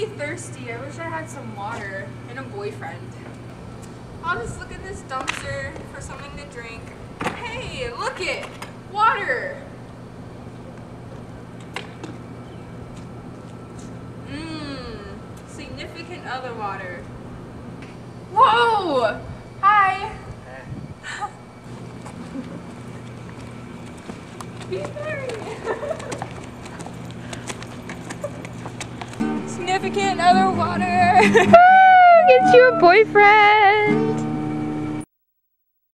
really thirsty. I wish I had some water and a boyfriend. I'll just look at this dumpster for something to drink. Hey, look it! Water! Significant other water. Whoa! Hi! He's married! Significant other water! Get you a boyfriend!